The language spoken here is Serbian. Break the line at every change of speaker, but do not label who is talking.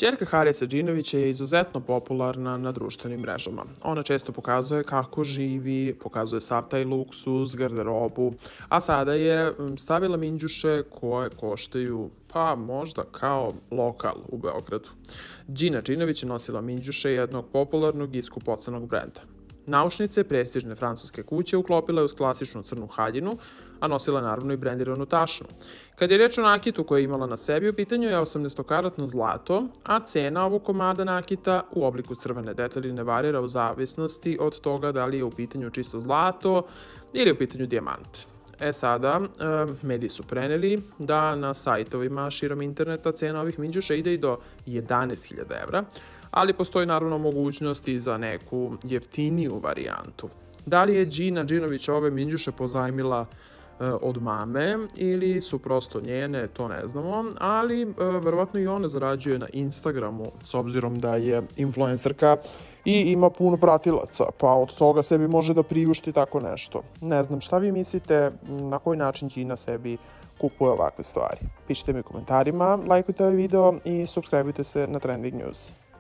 Ćerka Harise Džinovića je izuzetno popularna na društvenim mrežama. Ona često pokazuje kako živi, pokazuje sav taj luksuz, garderobu, a sada je stavila minđuše koje koštaju, pa možda kao lokal u Beogradu. Džina Džinović je nosila minđuše jednog popularnog i skupocenog brenda. Naušnice prestižne francuske kuće uklopila je uz klasičnu crnu haljinu, a nosila je naravno i brendiranu tašnu. Kad je reč o nakitu koju je imala na sebi, u pitanju je 18-karatno zlato, a cena ovog komada nakita u obliku crvene deteline varira u zavisnosti od toga da li je u pitanju čisto zlato ili je u pitanju dijamant. Sada, mediji su preneli da na sajtovima širom interneta cena ovih minđuša ide i do 11.000 evra, ali postoji naravno mogućnost i za neku jeftiniju varijantu. Da li je Džina Džinović ove minđuše pozajmila od mame ili su prosto njene, to ne znamo, ali verovatno i ona zarađuje na Instagramu s obzirom da je influencerka i ima puno pratilaca, pa od toga sebi može da priušti tako nešto. Ne znam šta vi mislite, na koji način Džina sebi kupuje ovakve stvari. Pišite mi u komentarima, lajkujte ovaj video i subscribeujte se na Trending News.